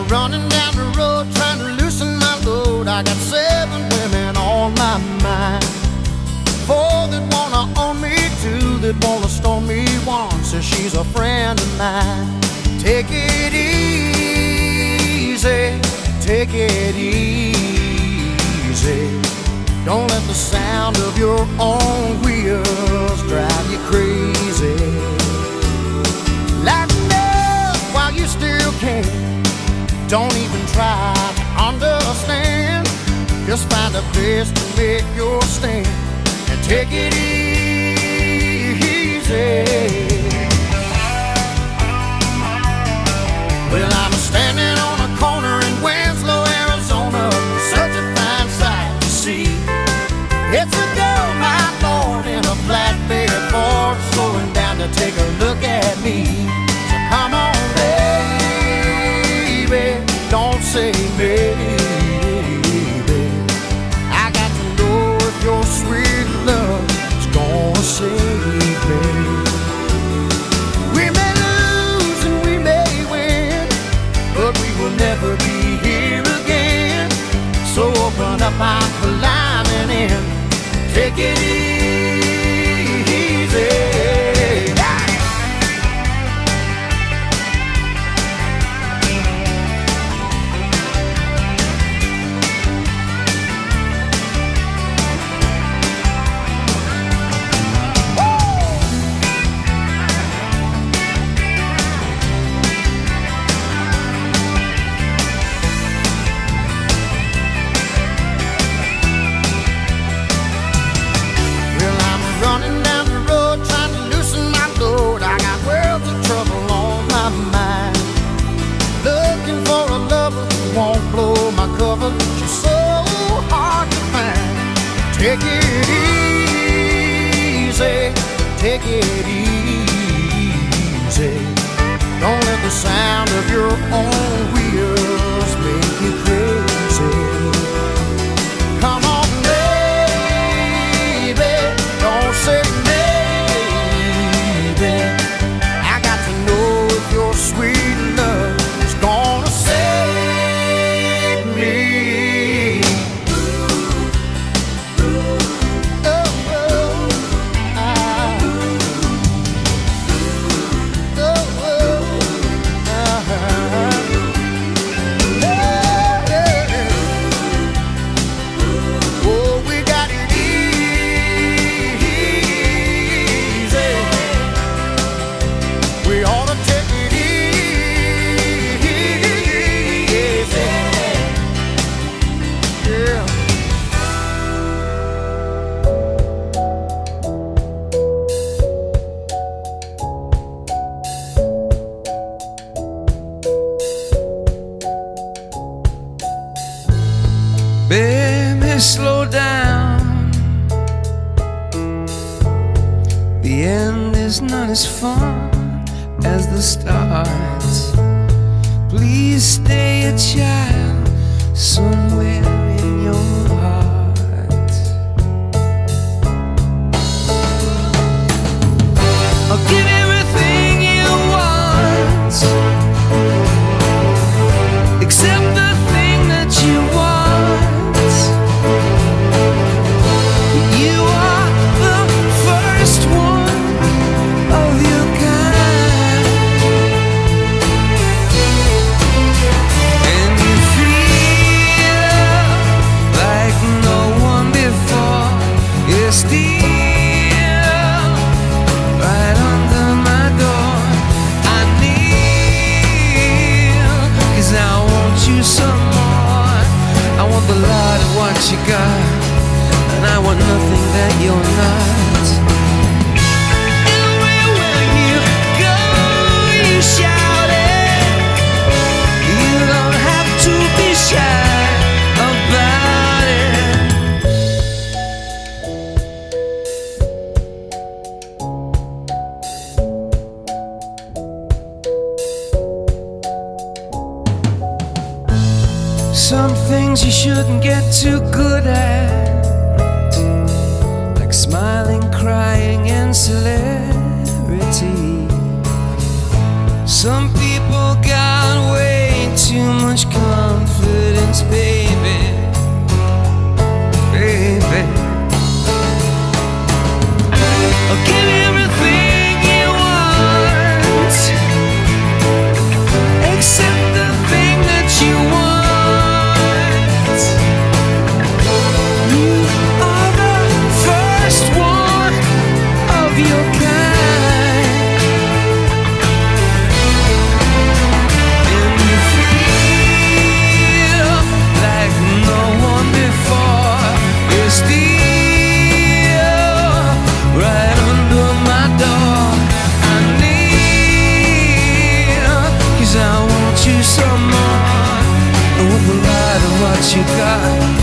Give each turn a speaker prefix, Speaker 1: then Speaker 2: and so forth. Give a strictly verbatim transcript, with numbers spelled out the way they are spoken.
Speaker 1: running down the road trying to loosen my load. I got seven women on my mind, four that wanna own me, two that wanna storm me, one says she's a friend of mine. Take it easy, take it easy. Don't let the sound of your own wheels drive you crazy. Lighten up while you still can. Don't even try to understand. Just find a place to make your stand and take it easy. Well, I'm standing on a corner in Winslow, Arizona. Such a fine sight to see. It's a girl, my Lord, in a flatbed Ford, slowing down to take a look at me. So come on, baby, don't say maybe. I got to know if your sweet love is gonna save me. We may lose and we may win, but we will never be here again. So open up, I'm climbing in. Take it easy. She's so hard to find. Take it easy, take it easy. Don't let the sound of your own wheels make you crazy. Come on, baby, don't say maybe. I got to know if your sweet love is gonna save me.
Speaker 2: Baby, slow down. The end is not as fun as the start. Please stay a child somewhere in your heart. I'll give everything you want, except the thing that you want. You got, and I want nothing that you're not. Everywhere you go, you shout it. You don't have to be shy about it. Some things you shouldn't get too good at, like smiling, crying, and celebrity. Some people got way too too much confidence, baby, baby. I'll give you everything you want, except the thing that you want. You are the first one of your kind, and you feel like no one before. You're still right under my door. I need, 'cause I want you some more. And with a lot of what you got,